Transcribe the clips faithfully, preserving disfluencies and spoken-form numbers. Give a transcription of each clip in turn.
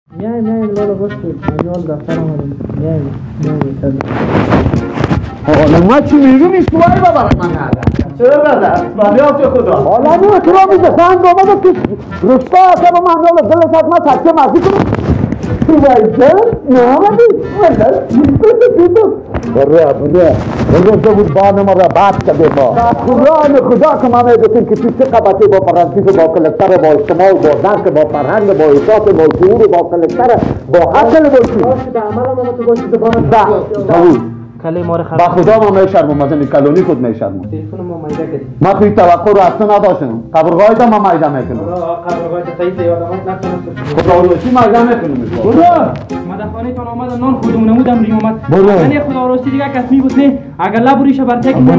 میایم میایم لالا باش کنید مجال دفتر آمدیم میایم میایم حالا ما چی میگیم ایش کوبایی با برای من نده چرا برده؟ بلی آفی خدا حالا نیو تو را میده سنگ آمده که رشته اصلا با من نالا دل ساعت ما سکه مزی کنم کوبایی دل نه آمدی ولد بیدو بره بره بره بود بان ما را بات کده ما قرآن خدا که ما میگوتیم که چیز قبطی با فرانسیس با کلکتر با اجتماع با دنک با فرهنگ با احساس با شعور با کلکتر با حقل باشی باشه به عمل ما تو باشی دبانه با کلی ما رو خراب با خدا ما میشرمم از این کلونی خود میشرمم تلفن ما مایده کردیم ما توی توقع رو اصلا نداشتم قبرگاهی تا ما مایده میکنم قبرگاهی تا صحیح سیاد آمد نکنم خدا رو چی مایده میکنم خدا مدفانه تان آمد نان خودمون نمودم ریم آمد اگر خدا راستی دیگه کسمی بود نه اگر لبوریش برته که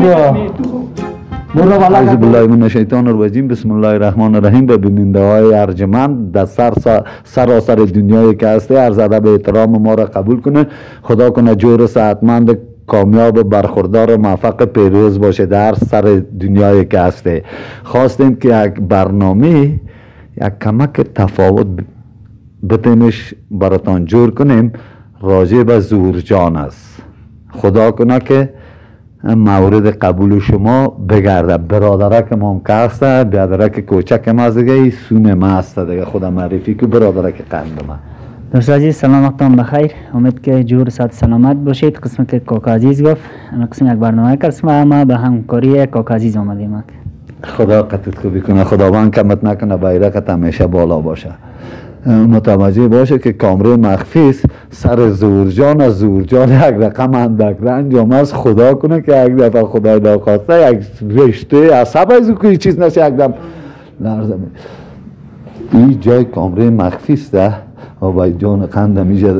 اعوذ بالله من الشیطان الرجیم بسم الله الرحمن الرحیم. به بیننده های ارجمند در سر سراسر دنیایی که هسته عرض ادب احترام ما را قبول کنه. خدا کنه جور صحتمند کامیاب برخوردار و موفق پیروز باشه در سر دنیایی که هسته. خواستیم که یک برنامه یک کمک تفاوت بتیمش براتان جور کنیم راجع به زورجان است. خدا کنه که مورد قبول شما بگرده. برادرک ما که هسته برادرک کوچک ما از دیگه سون ما هسته دیگه خدا معرفی که برادرک قند ما. دوست عزیز سلام وقتان بخیر. امید که جور صحت سلامت باشید. قسم که کاکا عزیز گفت اما قسم یک برنامه قسم ما به همکاری کاکا عزیز آمدیم. خدا قطعت خوبی کنه خداوند کمت نکنه بیرقت همیشه بالا باشه. متوجه باشه که کامره مخفی سر زورجان از زورجان یک رقم اندک رنج آمد. خدا کنه که یک دفعه خدای ناخواسته یک رشته عصب از که چیز نشه یک دم لرزه می این جای کامره مخفی است و باید جان قندم میشه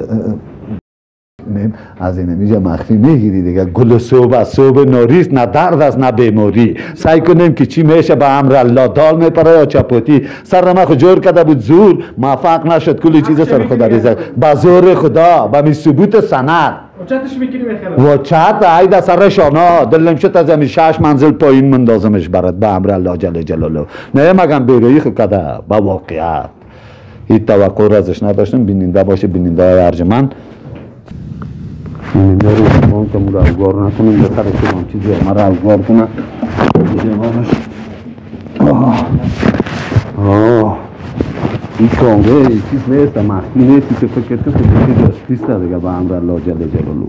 از این میشه مخفی میگیری دیگه. گل صبح از صبح نوریست نه درد است نه بیماری. سعی کنیم که چی میشه به امر الله دال میپره یا چپوتی. سر ما خود جور کرده بود زور موفق نشد کلی چیز سر خدا ریزه با زور خدا با می ثبوت سند و چتش میکنی بخیرم و چت عید سر شانا دلم شد از همین شش منزل پایین مندازمش برات به امر الله جل جلاله. نه مگم بیرویی خود کرده با واقعیت هیچ توقع را ازش نداشتم. بیننده باشه بیننده های ارجمند بیننده رو شما که مو را اوگار نکنم بهتر که من چیزی ما را اوگار کنم دیگه مانش آه آه این کامره چیز نیست مخفی نیست که فکر کنم که چیز دستیست دیگه به امر الله جل جلاله.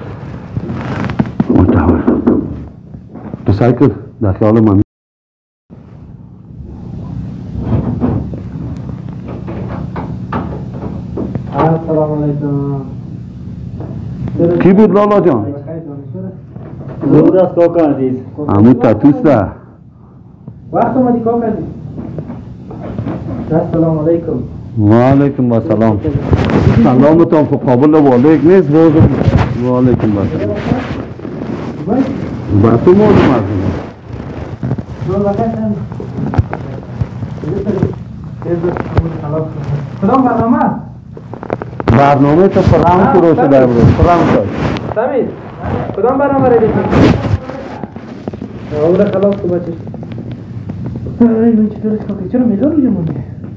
متوجه تو سعی کن در خیال من السلام علیکم. کی بود لالا جان؟ زود است کاکا عزیز. عمود تاتوسته وقت اومدی کاکا عزیز. السلام علیکم. و علیکم و سلام. سلامتان خب قابل والیک نیست بازم. و علیکم و سلام. با تو معلوم است. کدام برنامه؟ برنامه تو فرام شروع شده امروز. فرام شد. سمیر کدام برنامه را دیدی؟ اون را خلاص تو بچه. ای من چطورش کاکا چرا میدار روی مونده؟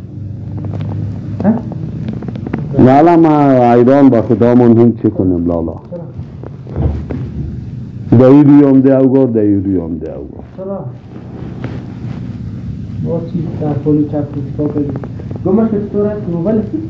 لالا ما ایران با خدا من هم چه کنم لالا؟ دایی رویم ده اوگار دایی رویم ده اوگار. چرا؟ با چیز در پولو چپ کنی کاکا جی. گمش که چطور است موبایل هستی؟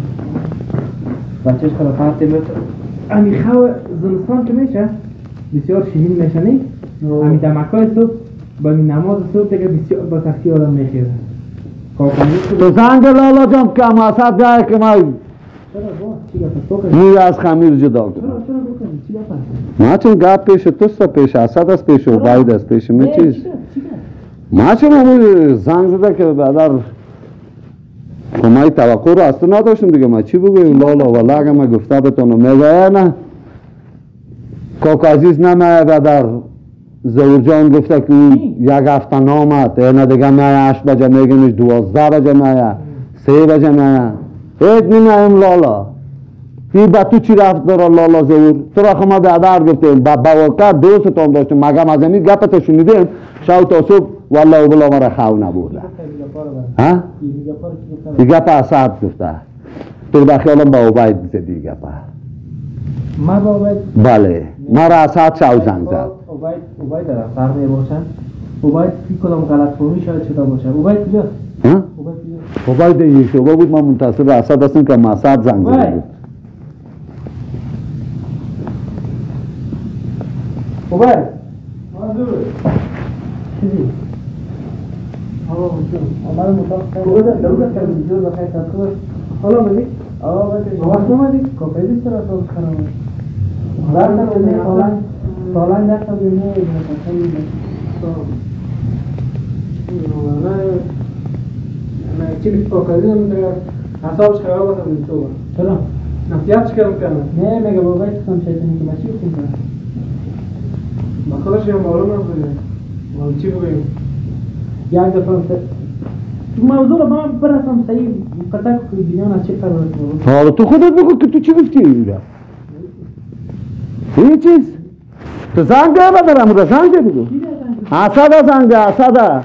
بچهش خلا پرده متر امی خواه زمستان که میشه بسیار شیرین میشه نی؟ امی دمکای صبح با امی نماز صبح دیگه بسیار با سختی آدم میخیره. تو زنگ لالا جان که هم اصد گه که ما چرا با؟ چی گفت کاکا؟ می از خمیر جدا کنم. چرا چرا بکنی؟ چی گفت؟ ما چون گپ پیش توست پیش اصد است پیش عبید است پیش می چیز ما چون همون زنگ زده که بعدر خمای توقع رو اصلا نداشتم دیگه. ما چی بگویم لالا ولی اگه ما گفته بتونم میگه نه کاکا عزیز نمه بعدر زورجان گفته که یک هفته نامد نه دیگه میه هشت بجه میگنش دوازده بجه میه سه بجه میه هیچ نمیم لالا این با تو چی رفت داره لالا زور تو را خما بیادر گفتیم با بواقع دوستتان داشتیم مگم از این گپت شنیدیم شو تا صبح والله بلا مرا خو نبوده ها؟ این گپ اصد گفته تو به خیالم با عبید زدی گپا ما با عبید بله ما را ساعت شو زنگ زد عبید عبید در فرق باشن عبید فی کدام غلط فهمی شاید شده باشه عبید کجاست ها عبید کجاست عبید یک شبه بود ما منتصب اسد هستیم که ما ساعت زنگ زده بود عبید منظور چیزی آه آمار مطابق خوبه دلوقتي كان بيجوز بخير تذكر حالا ببین آه ببین وقت نمادی کافیدی چرا تو خراب هر تا ببین حالا حالا نه تا ببین نه خیلی نه نه چیزی کافیدی نمیشه حسابش خراب است تو چرا نصیحت چیکار میکنه نه میگه بابا کم شیطانی که ماشی کنه ما خودش هم معلوم نبوده ولی چی بگیم یک دفعه موضوع رو با من برسم صحیح قطع کنی دیگران از چه قرار کنم حالا تو خودت بگو که تو چی گفتی اینجا هیچ چیز تو زنگ ده بدارم رو زنگ ده بگو اسد زنگ ده اسد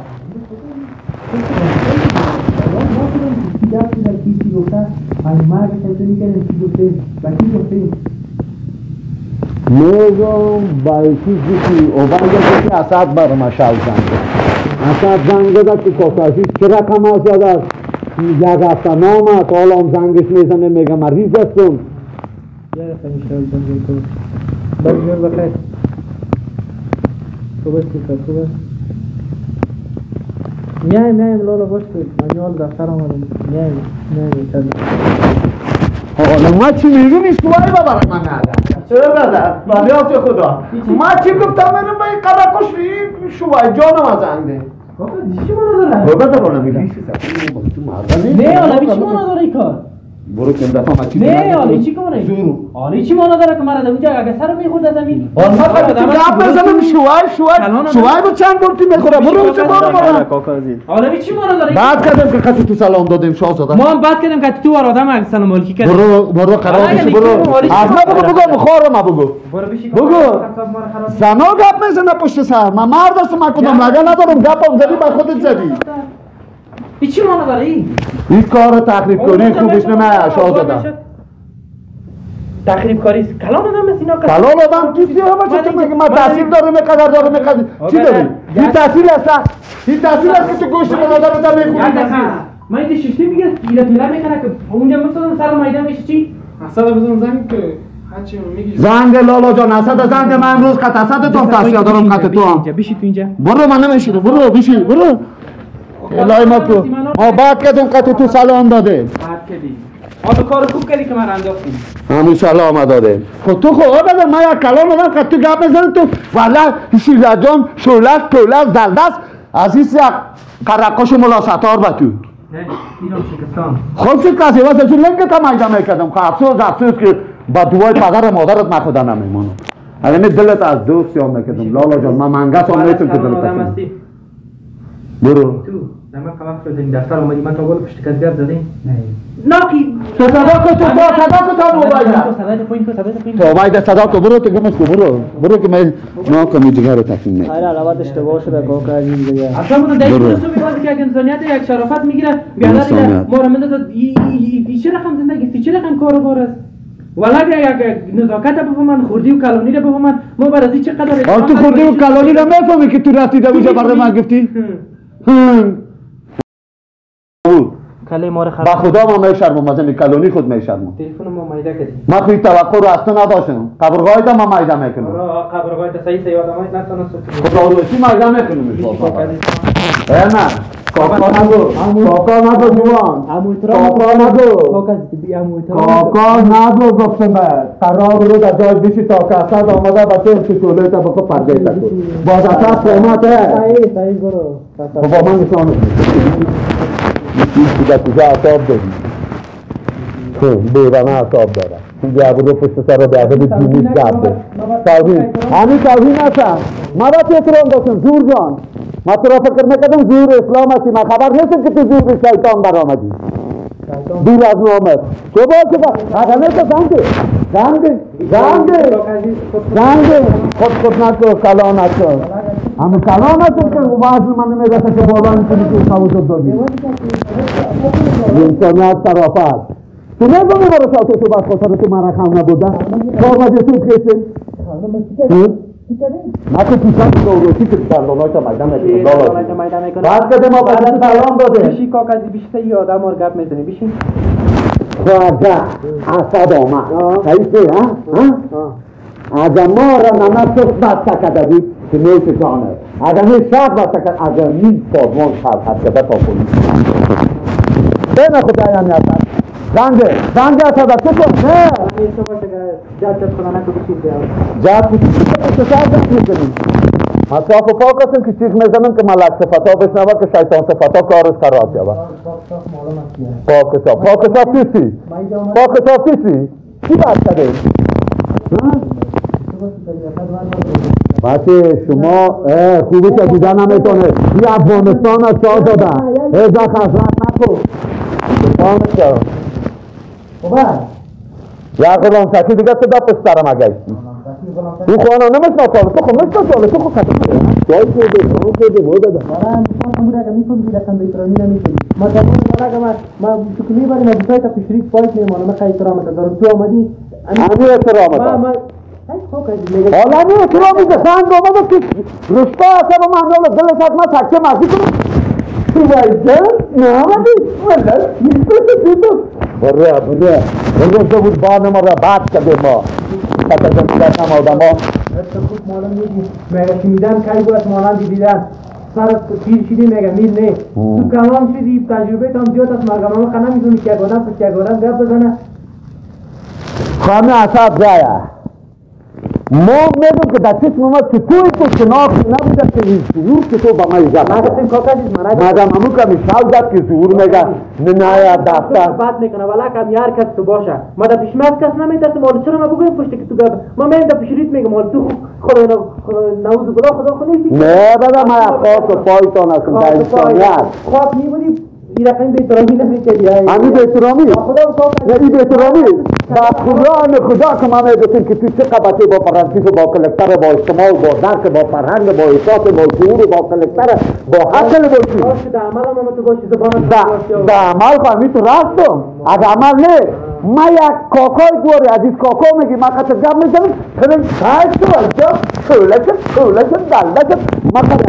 میگم بایکی گفتی اوبای گفتی اسد برام شاو زنگ ده اسد زنگ داد که کاساشی چه رقم است داد یک هفته نام است حالا هم زنگش میزنه میگه مریض هستم یک هفته میشه زنگ کنم بگیر بخیر خوبه سیفر خوبه میایم میایم لالا باش کنید من یال دفتر آمدم میایم میایم چند حالا ما چی میگونی شوهری با برای من ندارم چرا بدر؟ بلیات خدا ما چی گفتم منو با این قدر کشی شوهری جانم از زنگ ده بابا دیشی ما نداره بابا داره نمیلیشی سفری نه حالا بیچی ما نداره این کار برو کن دفعه ما چی نه حالا چی کنه زورو حالا چی ما نداره که مرا اونجا اگه سر میخورد از زمین آن ما قبل تو گپ بزنم شوهر شوهر شوهر با چند بولتی میخوره برو چه برو برو حالا بیچی ما نداره بعد کردم که خط تو سلام دادیم شاهزاده ما هم بعد کردیم که تو ور آدم اگه سلام علیکی کرد برو برو قرار بشی برو اصلا بگو بگو مخوره ما بگو بگو زنا گپ میزنه پشت سر من مرد هستم من کدام لگه ندارم گپم زدی با خودت زدی چی ما نداره این این کار تخریب کنی خوبش نه شاهزاده تخریب کاری کلان آدم است اینا کلان آدم تو سیاه باشه تو میگی من تحصیل دارم قدر دارم قدر چی داری این تحصیل است این تحصیل است که تو گوشت من آدم تا میخوری من این ششتی میگه اینا پیلا میکنه که اونجا مثلا سر میدان میشه چی اصلا بزن زنگ که هرچی میگی زنگ لالا جان اسد زنگ من امروز قط اسد تو تحصیل دارم قط تو هم بشی تو اینجا برو من نمیشیره برو بشی برو الهی ما تو ما بعد کردیم قط تو سلام داده بعد کردی آدو کار خوب کردی که من انداختیم همون سلام داده خب تو خب آدم ما یک کلام آدم قط تو گپ بزنی تو والا شیرا جان شولک پولک دلدست عزیز یک قرقاش ملا ستار با تو ایران شکستان خب شکستی واسه چون لنگ تا مایده میکردم که افسوس افسوس که با دوای پدر مادرت نخدا نمیمانم الان دلت از دوست سیام نکردم لالا جان من منگس هم نیستم که دلت هستم برو تو زمان خواهد شدیم دفتر آمدی من تا گل پشت کس بیاد زدیم ناکی تو صدا که تو با صدا که تو موبایده صدا تو پوین کو صدا تو پوین تو موبایده صدا تو برو تو گمش کو برو برو که من ناکمی جگر رو تکیم نکنم خیلی علاوه اشتباه شده که عزیز دیگه اصلا بودن دایش تو میگوید که اگه انسانیت یک شرافت میگیره بیادر دیگه ما را مندازد ای چه رقم زندگی چه رقم کاروبار است ولی اگه نزاکت بفهمن خوردی و کلانی رو بفهمن ما بر از این چقدر آن تو خوردی و کلانی رو میفهمی که تو رفتی در اونجا برای من گفتی کله ما رو خراب با خدا ما میشرمم از این کلانی خود میشرمم تلفن ما مایده کردیم من خیلی توقع رو اصلا نداشتم قبرگاهی تا ما مایده میکنم را قبرگاه تا صحیح صحیح آدمای نتونست خدا روشی مایده میکنم ای نه کاکا نگو کاکا نگو جوان کاکا نگو کاکا نگو گفتم قرار رو در جای بیشی تا که اصد آمده بچه که شوله تا بکو پرده تا کن باز اصد قیمت ہے صحیح صحیح برو بابا من نشانم این کجا کجا اصاب داری خب بیرانه اصاب داره این بیا برو پشت سر رو بیاده به جیمیش گرده توهین همین توهین هستم ما با چه احترام داشتم زور جان ما تو را فکر نکردم زور اسلام هستی من خبر نیستم که تو زور شیطان برآمدی دور از نامت تو باید که اگر نیست زنده زنده زنده زنده خود خود نکو کلا نکو همه کلا نکو که واسه من نمیرسه که بالا میکنی که خواهد دادی انسانیت طرافت تو نمیدونی برای شاطر تو بس خاطر تو من رقم نبودن کاغذ تو کسی ما تو پیشان تو رو چی کردن لونای تا میدان میکنه بعد کده ما بعد سلام داده بشی کاغذی بیشتر یه آدم رو گپ میزنی بشین خواجه اسد آمد حیثی ها اگر ما را نمسک بسته کده بود که نیست جانه اگر می شرط بسته کده اگر می سازمان شرط کده تا کنید بین خدای همی اسد زنده زنده اسد تو کن نه جد جد خدا نکو بشید بیاید جد بشید چه سر جد میکنیم اصاف و پاک هستیم که چیز میزنم که ملک صفتا بشنوه که شیطان صفتا کارش خراب شود پاک صاف پاک صاف کسی پاک صاف کسی چی بات کرده بچه شما خوبی که دیدن نمیتونه این افغانستان از شاه دادن هزا خزرت نکن سلطانش کرد یا غلام سکی دیگه تو دا پسترم اگیستی این خوانا نمیشنا کاله تو خود نشنا کاله تو خود خطر کنه جای کده خوانا کده موده ده من میخوام بوده که میفهم بیرکم بیترانی نمیکنی ما زمان بوده که ما شکلی باری ما بسای تا پیشریک پایت میمانم من خیلی ترامت دارم تو آمدی امی احترامت حالا امی احترامی ده خند آمده که رشته اصلا با محنال دل ساعت ما سکه مزی کنم تو ویدن نه آمدی ولد نیسته دیدم بره بره بره بود بانه ما را بعد کده ما خطر جمعیت هم آدم ها خوب مالا میگی مگه که میدن کاری باید مالا دیدن سر پیر شدی مگه میر نه تو کلام شدی تجربه تام زیاد از مرگم اما خنه میدونی که اگه آدم پس که اگه آدم گفت بزنه خانه اصاب جایه ما میگم که در چشم ما چطوری تو شناخت نبوده که این شعور که تو با ما ایجاد من گفتیم کاکازیز من مادم همون که میشال داد که شعور میگه نه دفتر بات میکنه ولی کم یار کس تو باشه ما در پیش مات کس نمیترسه مال چرا ما بگویم پشت که تو گفت ما من در پیشریت میگم مال تو خدا نعوذ بالله خدا خو نیستی نه بابا ما خاص پایتون هستم در انسانیت خواب میبودی این رقم بیترامی نمیکردی همین بیترامی نه این بیترامی با قرآن خدا که ما میگفتیم که تو چه قبطه با فرانسیس با کلکتر با اجتماع با درک با فرهنگ با احساس با شعور با کلکتر با حقل باشی باشه در عمل هم تو باشی زبانت در عمل فهمی تو راستم اگر عمل نه ما یک کاکای دوری عزیز کاکا میگی ما قطع گم میزنیم کنیم سایت تو الجا کولشم کولشم دلدشم ما قطع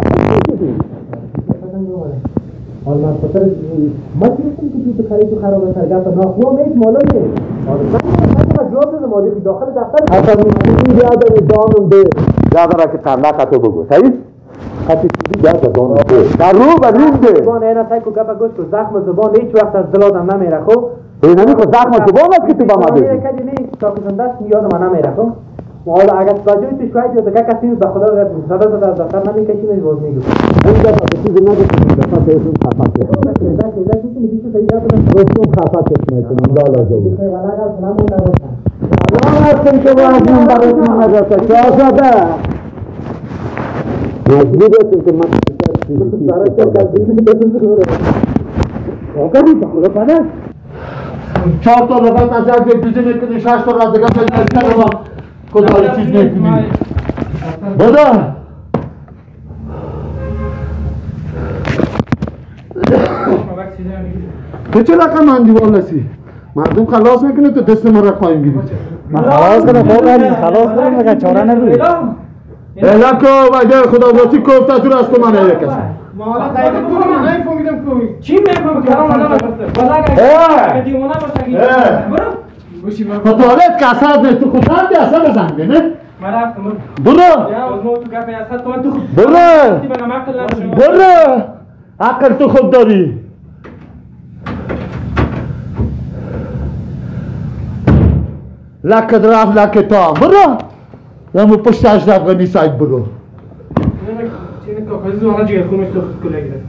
حال من خاطر ما چیستیم که تو خرید تو خرابه سرگفت ناخواه میش مالا نیست من جواب دادم مالی داخل دفتر اصلا این یادم دانم به یادم که تنلق تو بگو صحیح؟ خطی چیزی یاد دانم به در رو و نیم ده زبان اینا سای که گفت گوش که زخم زبان هیچ وقت از دلادم نمیره خب این نمی که زخم زبان است که تو با ما بگی میره کدی نیست تا که زندست یادم نمیره خب حالا اگر باجوی توش باید یا دکه کسی به خدا رد صدا صدا از دفتر نمیکشیم از باز میگو این دفعه چیزی نگفتیم دفعه تیزون خفت کنیم کذا کذا چیزی میگیشو سریع دادم رسون خفت کنیم لالا جو که والا اگر سلام مونده باشن سلام هستم که واجبون براتون نگفته که آزاده مجبور هستم که من برای چه کسی بسید آقایی تا خدا پنه چهار تا لغت از یک دیزی میکنی شش تا را دیگه میکنی با کدایی چیز میکنی بدا تو چه رقم من دیوال نسی مردم خلاص میکنه تو دست من را قایم گیری من خلاص کنم خب خلاص کنم مگه چاره نبود اعلام که وعده خدا باتی کفت از رو از تو من ایه کسی ما حالا قیده بودم من نمیفهمیدم که چی میفهم کلام آدم است والا اگر دیوانه باشه برو باشی تو توالت که اصلا نیست تو خود هم دی اصلا بزنگه نه من رفتم برو یا از نو تو گپ اصلا تو تو برو بگم عقل نداری برو عقل تو خود داری لکت رفت لکت تام برو یمو پشت اشرف غنی سایت برو چین کاکازی والا جگر خونش تو خود کلا گیره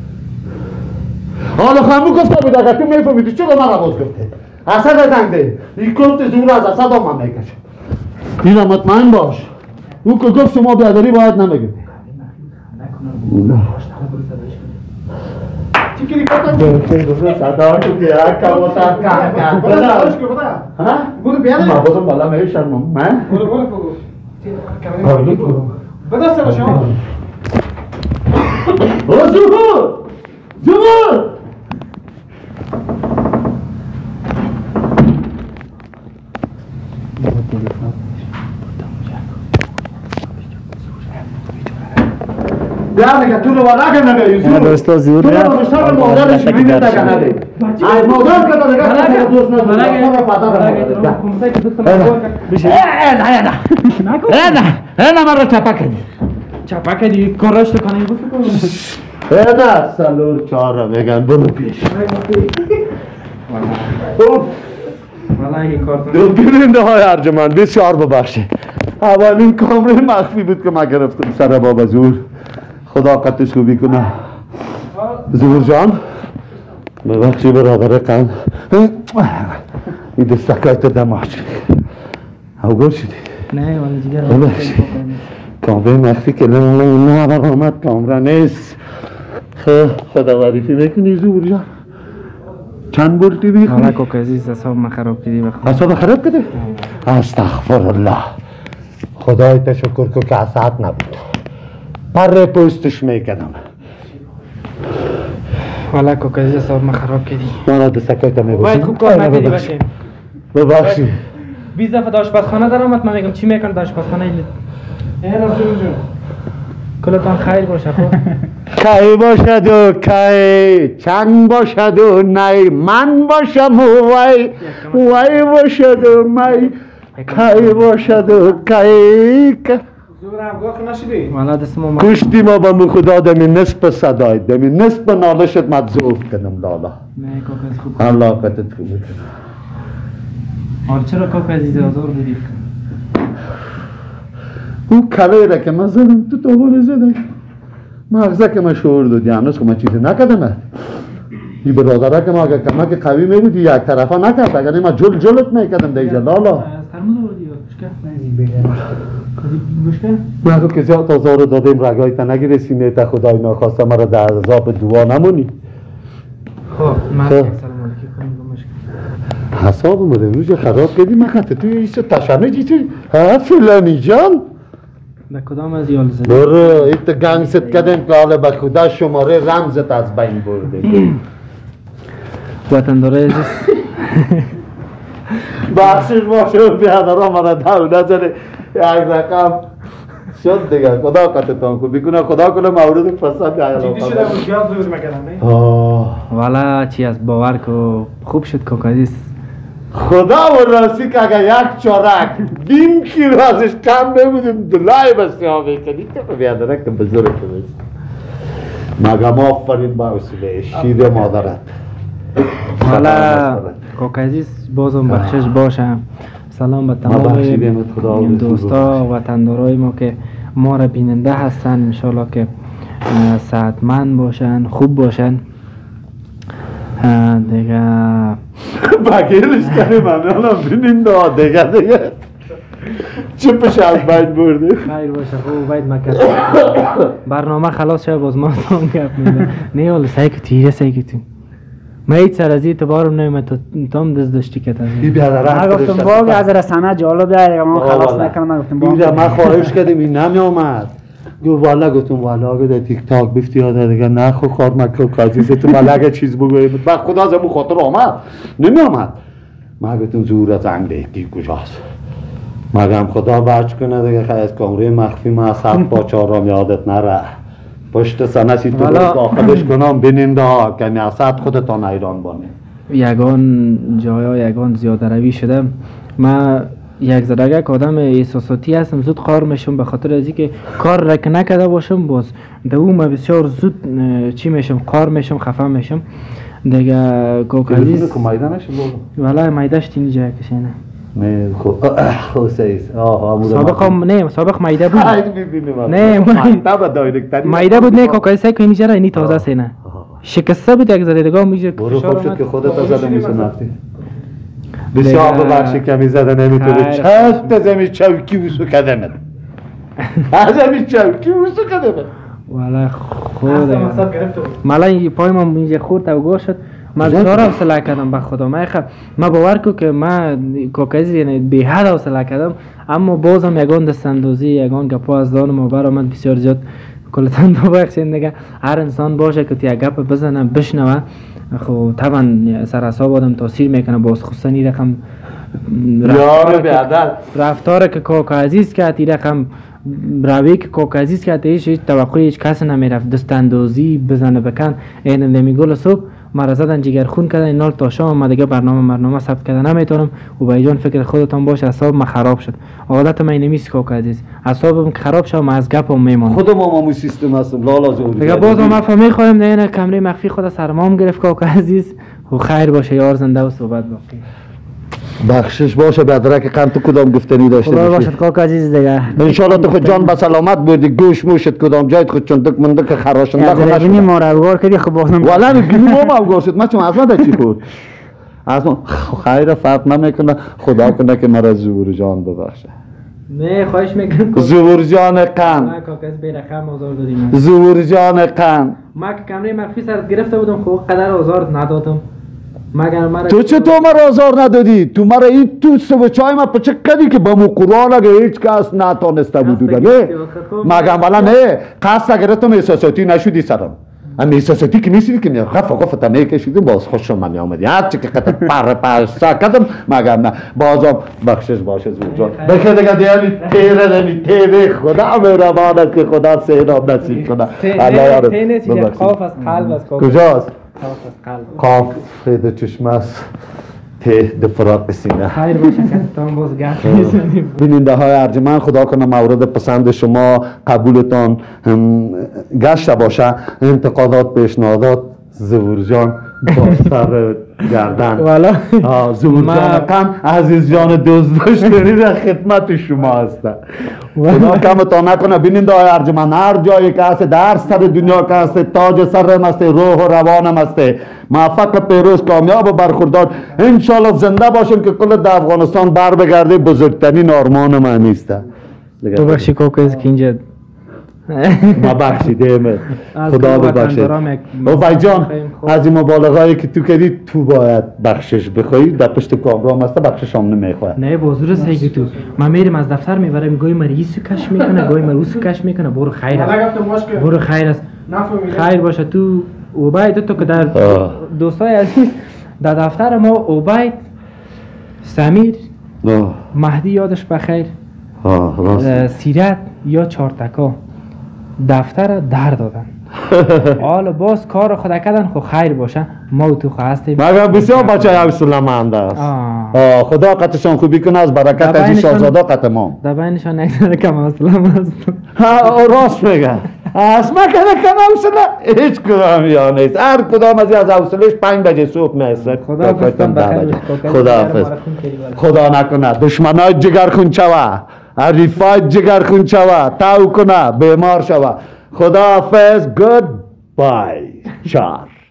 حالا خمو گفته بود اگر تو میفهمیدی چرا من را باز گفته اصلا بزنگ ده این کفت زور از اصلا دام من میکشه این را مطمئن باش او که گفت شما بیادری باید نمیگه چی کنی کاکا؟ صدا تو که اکا و سر که بوده سرش که بوده ها؟ بوده بیاده ما بودم بالا میشم من بوده بوده بگو بوده سرش ها برو زور زور بیا دیگه تو رو والا که نگه نه دوستا زور تو رفت رو بشتر مادرش بینید دیگه نگه از مادر که دیگه تو دوست نداری خود پدر بشه نه نه نه نه نه مرا چپا کردی چپا کردی کارش تو کنی بود کنی نه سلور چهار بگن برو پیش والله کارتون دو بیننده های ارجمند بسیار ببخشید اولین کامره مخفی بود که ما گرفتم سر بابا زور خدا قدش خوبی کنه زور جان ببخشی برادر قند این دستکای تو دماغ او گل شدی نه والا جگر ببخشید کامره مخفی که نه برآمد کامره نیست خدا وریفی میکنی زور جان چند بولتی حالا میخونی؟ کوک عزیز حساب ما خراب کردی بخون حساب خراب کردی؟ استغفر الله خدای تشکر که که اسعد نبود پر پوستش میکردم حالا کوک عزیز حساب ما خراب کردی مانا دستکای تا میباشی باید خوب کار نکردی باشه ببخشی بیست دفعه داشت آشپزخانه دارم من میگم چی میکنه داشت آشپزخانه ایلی ای رسول جون کلتان خیر باشه خب کی باشد و کی چند باشد و نی من باشم و وی وی باشد و می کی باشد و کی زور افگاه نشدی والا دست ما کشتی ما با مو خدا دمی نصف صدای دمی نصف نالشت مدزوف کنم لالا نه کوک عزیز خوب علاقتت خوبی کنم حالا چرا کوک عزیز آزار بدی او کله را که من زدم تو دوباره زده مغزه که من شعور دادی هنوز که من چیزی نکردم این برادره که ما اگر کمک قوی میبودی یک طرفا نکرد اگر من جل جلت میکردم دیجا لالا من که کسی آزار رو دادیم رگای تا نگیره سینه تا خدای ناخواسته مرا در عذاب دعا نمونی خب من خب. سلام علیکم کنم مشکل حساب اومده روز خراب کردی من خطه توی ایسو تشنجی توی ها فلانی جان در کدام از یال زدی برو ایت گنگ ست کردیم که حالا به خدا شماره رمزت از بین برده وطنداره عزیز بخشش باشه بیادرها مرا دو نزنه یک رقم شد دیگه خدا قطعتان کو بکنه خدا کنه مورد پسند جدی شده بود زیاد زور میکردم نه آه والا چی از باور کو خوب شد کوک عزیز خدا و راستی که اگر یک چارک دیم کیلو ازش کم ببودیم دلای بسیار کنی که بیادره که بزرگ کنید مگم آفرین با وسیله شیر مادرت حالا کوک عزیز بازم بخشش باشه سلام به تمام بخشیدیم خدا و دوستا و تندارای ما که ما را بیننده هستن انشالله که اه، صحتمند باشن خوب باشن اه، دیگه بگیرش کنی من الان بینیم دا دیگه دیگه چپش از بین برده خیر باشه خوب باید مکرد برنامه خلاص شد باز ما تام گپ میده نه حالا سعی که تیره سعی که تو ما هیچ سر از این تبارم نمید تو تام دست داشتی که تازی بی بیادره من گفتم باگ از رسانه جالب داره ما خلاص نکنم من گفتم باگ بیده من خواهش کردیم این نمی آمد گو والا گفتم والا اگه در تیک تاک بفتی یاده دیگه نه خو کار مکو کازیست تو والا اگه چیز بگویم با خدا از امو خاطر آمد نمی آمد من گفتم زور از انگ دیگی کجاست مگم خدا بچ کنه دیگه خیلی از کامره مخفی ما از سب با چهارم یادت نره پشت سنسی تو والا- داخلش کنم بیننده ها کمی اسد خودتان ایران بانه یگان جایا یگان زیاده روی شده ما یک زدگه که آدم احساساتی هستم زود قار میشم به خاطر از اینکه کار را که نکرده باشم باز دوم بسیار زود اه، چی میشم قار میشم خفه میشم دیگه کوک عزیز کمایده نشه بابا والا میدهش تینی جای کشینه نه خو خو سیز آه آموده سابق هم نه سابق میده بود های میبینیم نه، ما- تابا دایرکتری میده بود نه کوک عزیز که اینجا اینی تازه آه. سینه شکسته بود یک زدگاه میشه برو خوب شد که خودت بابا زده بشینیم میسنفتی بسیار دیگه- ببخشی کمی زده نمیتونه خیر. چست زمین چوکی وسو کدمه از زمین چوکی وسو کدمه والا خود اصلا مصاب گرفته بود مالا این پای ما اینجا خورد و گوش شد من بسیار حوصله کردم به خدا من خب من باور کو که من کوکایزی یعنی بی حد حوصله کردم اما بازم یگان دست اندازی یگان گپا از دان ما برای من بسیار زیاد کلتان ببخشید دیگه هر انسان باشه که تو یک گپ بزنه بشنوه خب طبعا سر حساب آدم تاثیر میکنه باز خصوصا این رقم یار رفتار که- بیادر رفتار که کوک عزیز کرد این رقم روی که کاکازیست که حتی هیچ توقع هیچ کس نمیرفت دست اندازی بزنه بکن این نمیگل صبح مرا زدن جگر خون کردن اینال تا شام ما دیگه برنامه برنامه ثبت کردن نمیتونم و به جان فکر خودتان باشه اعصاب ما خراب شد عادت من نمیست کاکازیست اعصابم خراب شد ما از گپم میمونم خود ما ما سیستم هستم لالا زوری دیگه باز ما فهمی خواهیم نه نه کمره مخفی خود سرمام گرفت کاکازیست و خیر باشه یار زنده و صحبت باقی بخشش باشه بدرک قند تو کدام گفتنی داشته خدا باشی باشد کاک عزیز دیگه انشالله تو خود جان به سلامت بردی گوش موشت کدام جایت خود چندک مندک خراشنده از ربینی ما رو افگار کردی خب بازم والا میگیم ما افگار شد من چون از من چی خورد از من خیر فرق نمیکنه خدا کنه که مرا زور جان ببخشه نه خواهش میکنم زور جان قند ما کاکاز به رقم آزار دادیم زور جان قند ما که کمره مخفی سر گرفته بودم خب قدر آزار ندادم مگر مرا تو چطور مرا آزار ندادی؟ تو مرا این تو سوچای ما پچک کردی که با مو قرآن اگه هیچ کس نتانسته بودو نه مگر والا نه قصد اگر تو احساساتی نشدی سرم هم احساساتی که نیستی که غف غف تا نکشیدی باز خوش من میامدی هرچی که قطع پر پر کردم مگر نه بازم بخشش باشه زور جان بخیر دیگه دیالی تیره نمی تیره خدا مهربان است که خدا سهراب نصیب کنه الله یارو ببخشید قاف از قلب است کجاست؟ قاف از قلب قاف خیلی چشم است ته دفراق سینه خیر باشه که تام باز گفت میزنیم بیننده های ارجمند خدا کنه مورد پسند شما قبولتان گشته باشه انتقادات پیشنهادات زور جان با سر گردن والا زور جان کم عزیز جان دوست داشتنی در خدمت شما هستن خدا کمتان نکنه بیننده های ارجمند هر جایی که هست در سر دنیا که هست تاج سرم هست روح و روانم هست موفق پیروز کامیاب و برخوردار انشالله زنده باشیم که کل در افغانستان بر بگرده بزرگترین آرمان من نیسته تو بخشی کوکز که اینجا ما بخشیده خدا ببخشید و بای جان از این مبالغه‌ای که تو کردی تو باید بخشش بخوایی در پشت کامرام هسته بخشش هم نمیخواه نه بازور سیگی تو من میرم از دفتر میبرم گوی مریض کش میکنه گوی مریض کش میکنه برو خیر است برو خیر است خیر باشه تو عبید تو که در دوستای عزیز در دفتر ما عبید سمیر مهدی یادش بخیر سیرت یا چارتکا دفتر در دادن حالا باز کار خدا کردن خو خیر باشه ما و تو خو هستیم مگر بسیار بچه حوصله مند است خدا قطعشان خوبی کنه از برکت از این شاهزاده قطع ما در بینشان نگذاره کم حوصله هست راست میگه اسما کنه کم حوصله هیچ کدام یا نیست هر کدام از از حوصلهش پنج بجه صبح میرسه خدا حافظ خدا نکنه دشمنای جگر خون چوا عریفای جگر خون چوا تاو کنه بیمار شوا خدا حافظ گود بای چار